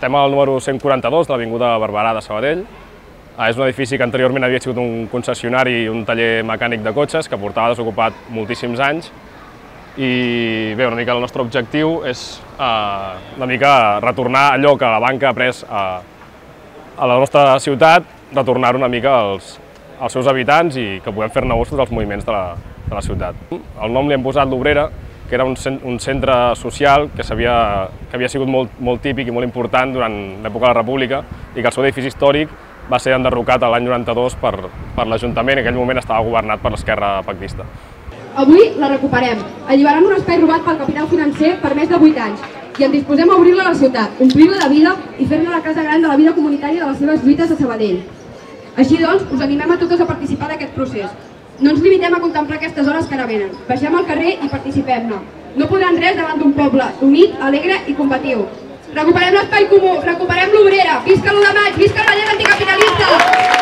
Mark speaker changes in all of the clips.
Speaker 1: Estem al número 142 de l'Avinguda Barberà de Sabadell. És un edifici que anteriorment havia sigut un concessionari i un taller mecànic de cotxes que portava desocupat moltíssims anys. I bé, una mica el nostre objectiu és una mica retornar allò que la banca ha pres a la nostra ciutat, retornar-ho una mica als seus habitants i que puguem fer-ne ús tots els moviments de la ciutat. El nom li hem posat l'Obrera, que era un centre social que havia sigut molt típic i molt important durant l'època de la República i que el seu edifici històric va ser enderrocat l'any 92 per l'Ajuntament, i en aquell moment estava governat per l'esquerra pactista.
Speaker 2: Avui la recuperem, alliberant un espai robat pel capital financer per més de 8 anys i ens disposem a obrir-la a la ciutat, omplir-la de vida i fer-ne la casa gran de la vida comunitària de les seves lluites a Sabadell. Així doncs, us animem a totes a participar d'aquest procés. No ens limitem a contemplar aquestes hores que ara venen. Baixem al carrer i participem-ne. No podran res davant d'un poble unit, alegre i combatiu. Recuperem l'espai comú, recuperem l'Obrera, visca l'1 de maig, visca la llei anticapitalista!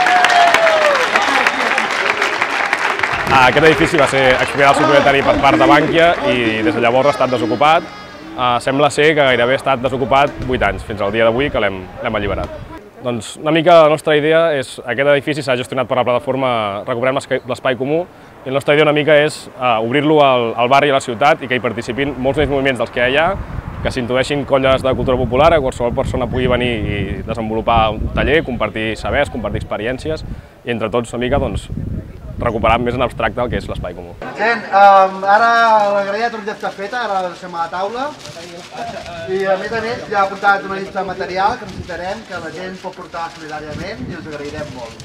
Speaker 1: Aquest edifici va ser expropiat al seu propietari per part de Bankia i des de llavors ha estat desocupat. Sembla ser que gairebé ha estat desocupat 8 anys, fins al dia d'avui que l'hem alliberat. Doncs una mica la nostra idea és aquest edifici s'ha gestionat per la plataforma Recuperem l'Espai Comú i la nostra idea una mica és obrir-lo al barri i a la ciutat i que hi participin molts més moviments dels que hi ha, que s'introdueixin colles de cultura popular, que qualsevol persona pugui venir i desenvolupar un taller, compartir sabers, compartir experiències i entre tots una mica recuperar més en abstracte el que és l'espai comú.
Speaker 3: Gent, ara la graella ja està feta, ara la deixem a la taula i a més ja ha portat una llista de material que necessitarem, que la gent pot portar solidàriament i us agrairem molt.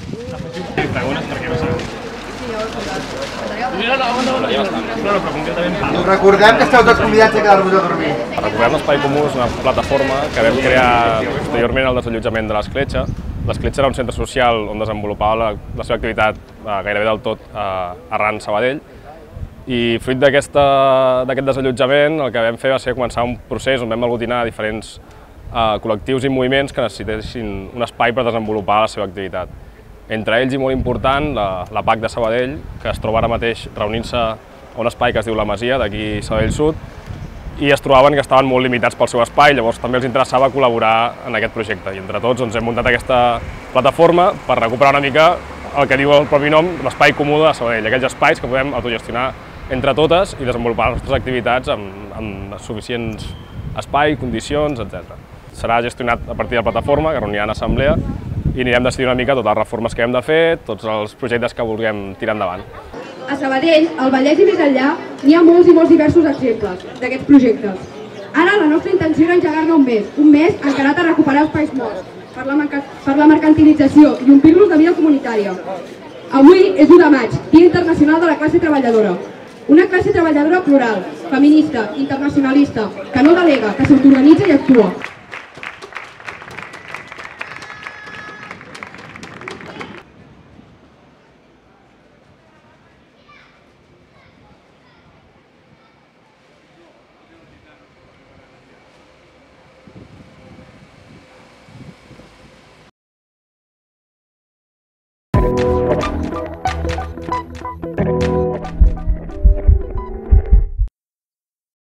Speaker 3: Us recordem que esteu tots convidats a quedar-vos a dormir.
Speaker 1: Recuperem l'Espai Comú és una plataforma que vam crear posteriorment al desallotjament de l'Escletxa. L'Escletxa era un centre social on desenvolupava la seva activitat gairebé del tot arran Sabadell i fruit d'aquest desallotjament el que vam fer va ser començar un procés on vam aglutinar diferents col·lectius i moviments que necessitessin un espai per desenvolupar la seva activitat. Entre ells, i molt important, la PAC de Sabadell, que es troba ara mateix reunint-se a un espai que es diu La Masia, d'aquí Sabadell Sud, i es trobaven que estaven molt limitats pel seu espai, llavors també els interessava col·laborar en aquest projecte. I entre tots hem muntat aquesta plataforma per recuperar una mica el que diu el propi nom, l'espai comú de Sabadell, aquells espais que podem autogestionar entre totes i desenvolupar les nostres activitats amb suficients espai, condicions, etc. Serà gestionat a partir de la plataforma, que reunirà en assemblea, i anirem decidint una mica totes les reformes que hem de fer, tots els projectes que vulguem tirar endavant.
Speaker 2: A Sabadell, al Vallès i més enllà, n'hi ha molts i molts diversos exemples d'aquests projectes. Ara la nostra intenció era engegar-ne un mes encarat a recuperar espais morts per la mercantilització i omplir-los de vida comunitària. Avui és 1 de maig, Dia Internacional de la Classe Treballadora. Una classe treballadora plural, feminista, internacionalista, que no delega, que s'autoorganitza i actua.